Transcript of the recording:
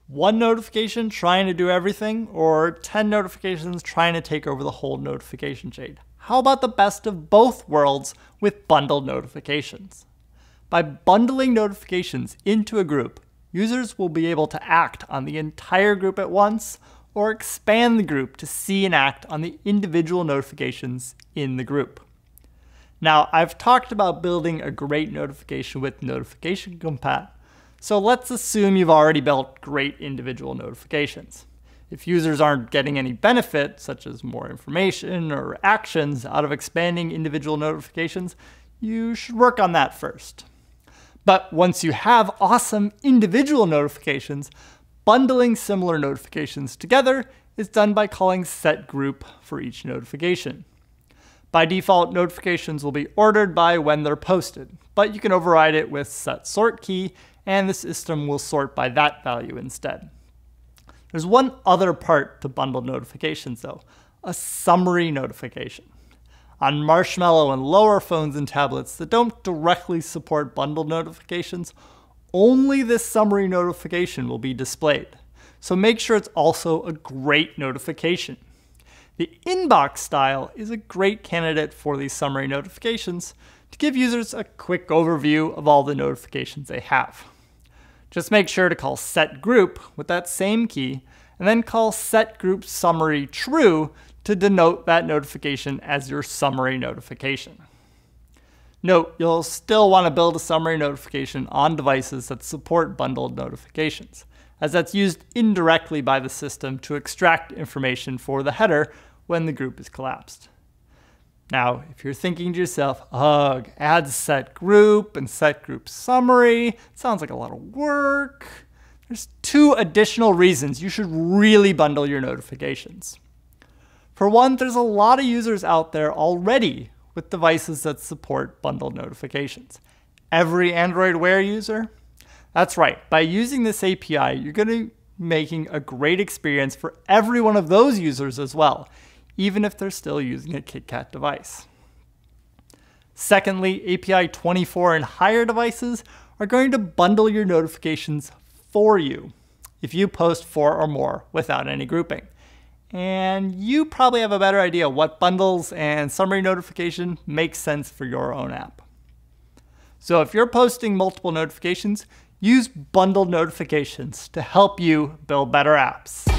One notification trying to do everything, or 10 notifications trying to take over the whole notification chain? How about the best of both worlds with bundled notifications? By bundling notifications into a group, users will be able to act on the entire group at once, or expand the group to see and act on the individual notifications in the group. Now, I've talked about building a great notification with notification compat, so let's assume you've already built great individual notifications. If users aren't getting any benefit, such as more information or actions out of expanding individual notifications, you should work on that first. But once you have awesome individual notifications, bundling similar notifications together is done by calling setGroup for each notification. By default, notifications will be ordered by when they're posted, but you can override it with setSortKey, and the system will sort by that value instead. There's one other part to bundled notifications though, a summary notification. On Marshmallow and lower phones and tablets that don't directly support bundled notifications, only this summary notification will be displayed. So make sure it's also a great notification. The inbox style is a great candidate for these summary notifications to give users a quick overview of all the notifications they have. Just make sure to call setGroup with that same key, and then call setGroup summary true to denote that notification as your summary notification. Note, you'll still want to build a summary notification on devices that support bundled notifications, as that's used indirectly by the system to extract information for the header when the group is collapsed. Now, if you're thinking to yourself, ugh, add setGroup and setGroup summary, sounds like a lot of work. There's two additional reasons you should really bundle your notifications. For one, there's a lot of users out there already with devices that support bundled notifications. Every Android Wear user? That's right, by using this API, you're going to be making a great experience for every one of those users as well, even if they're still using a KitKat device. Secondly, API 24 and higher devices are going to bundle your notifications for you if you post 4 or more without any grouping. And you probably have a better idea what bundles and summary notification makes sense for your own app. So if you're posting multiple notifications, use bundled notifications to help you build better apps.